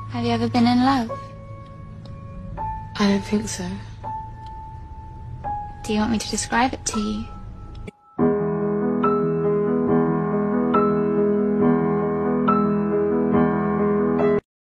Have you ever been in love? I don't think so. Do you want me to describe it to you?